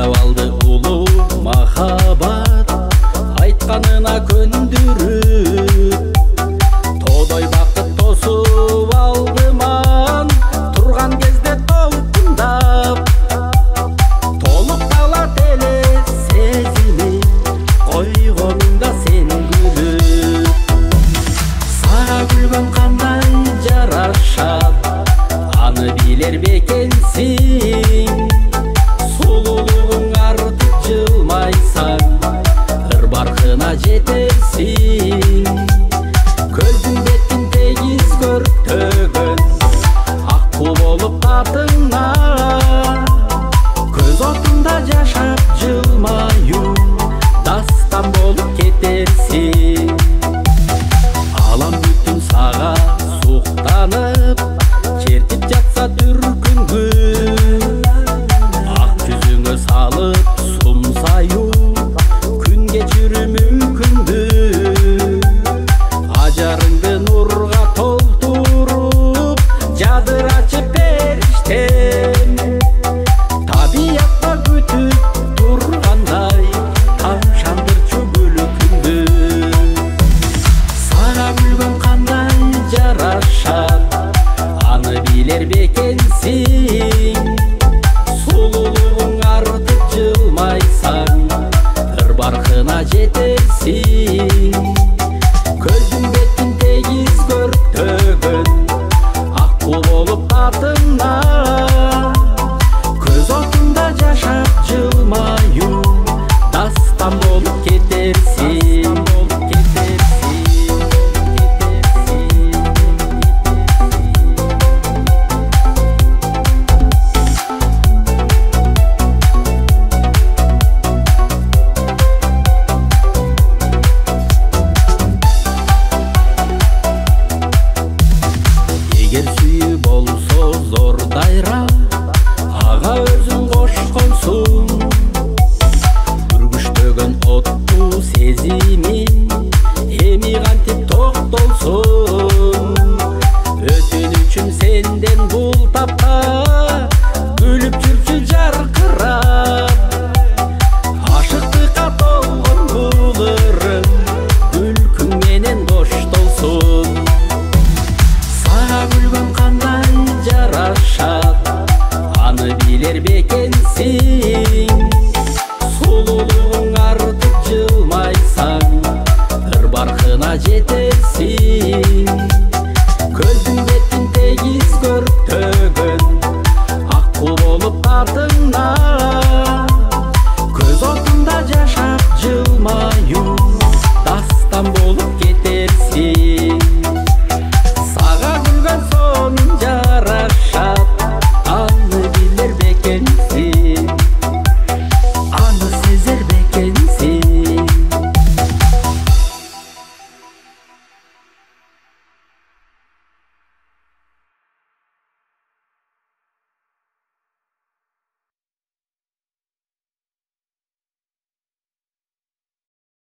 жаулап алды улуу махаббат, айтканына көндүрүп. Тодой бакыт тосуп алдыман, турган кезде толкундап. Толуп калат эле сезими, койгонуңда сен күлүп. Сага күлгөн кандай жарашат, аны билер бекенсиң. Сулуулугуң артып жылмайсаң, ыр баркына жетерсиң. Көздүң бетин тегиз көртөгөн, акку болуп катыңа. Көз отунда жашап жылмаюң, дастан болуп кетерсиң. Алам бүтүн сага суктанып, чертип жатса дүркүнгү. Ак жүзүңө салып